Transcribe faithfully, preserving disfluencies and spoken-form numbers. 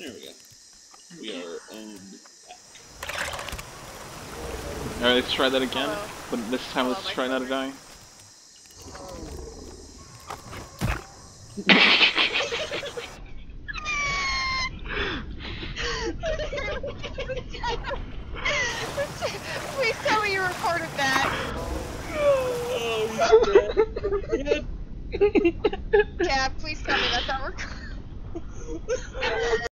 There we go. We are owned back. Alright, let's try that again. Hello. But this time Hello, let's my try not to die. Please tell me you recorded that. Oh, he's dead. Yeah, please tell me that's not recorded.